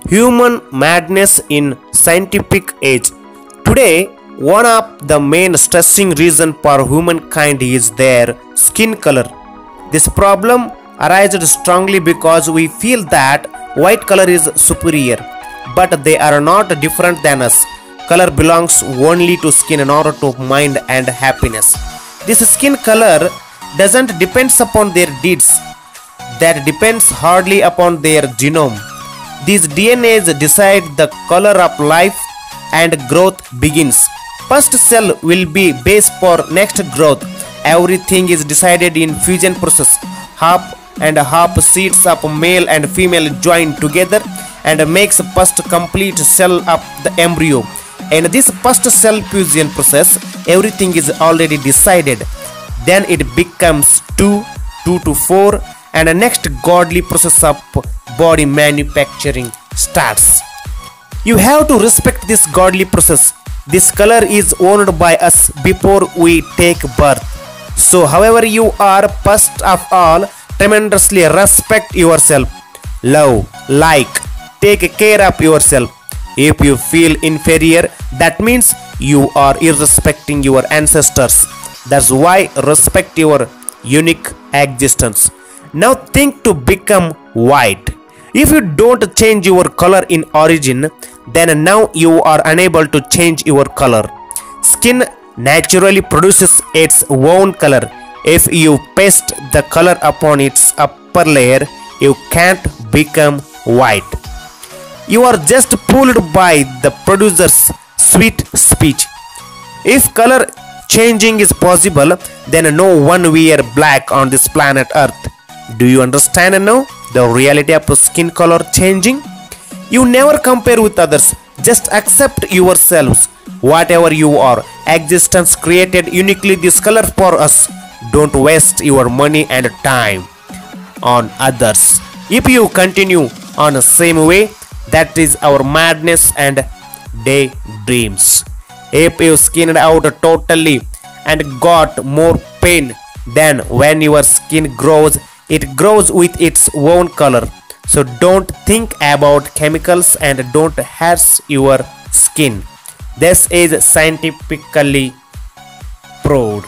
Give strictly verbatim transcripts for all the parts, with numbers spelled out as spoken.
Human madness in scientific age. Today, one of the main stressing reason for humankind is their skin color. This problem arises strongly because we feel that white color is superior, but they are not different than us. Color belongs only to skin, not to mind and happiness. This skin color doesn't depend upon their deeds. That depends hardly upon their genome. These D N As decide the color of life and growth begins. First cell will be base for next growth. Everything is decided in fusion process. Half and half seeds of male and female join together and makes first complete cell of the embryo. In this first cell fusion process, everything is already decided. Then it becomes two, two to four, and the next godly process of body manufacturing starts. You have to respect this godly process. This color is owned by us before we take birth. So however you are, first of all, tremendously respect yourself. Love, like, take care of yourself. If you feel inferior, that means you are irrespecting your ancestors. That's why respect your unique existence. Now think to become white. If you don't change your color in origin, then now you are unable to change your color. Skin naturally produces its own color. If you paste the color upon its upper layer, you can't become white. You are just fooled by the producer's sweet speech. If color changing is possible, then no one wear black on this planet Earth. Do you understand now the reality of skin color changing? You never compare with others. Just accept yourselves. Whatever you are, existence created uniquely this color for us. Don't waste your money and time on others. If you continue on the same way, that is our madness and daydreams. If you skinned out totally and got more pain than when your skin grows, it grows with its own color. So don't think about chemicals and don't harsh your skin. This is scientifically proved.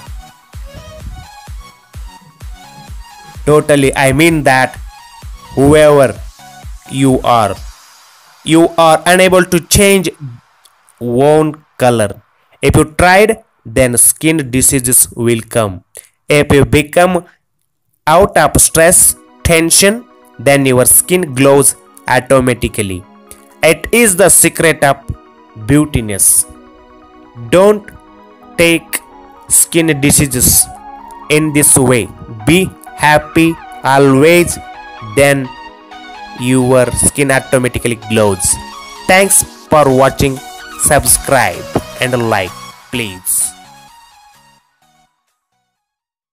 Totally, I mean that whoever you are, you are unable to change own color. If you tried, then skin diseases will come. If you become out of stress, tension, then your skin glows automatically. It is the secret of beautiness. Don't take skin diseases in this way. Be happy always, then your skin automatically glows. Thanks for watching. Subscribe and like, please.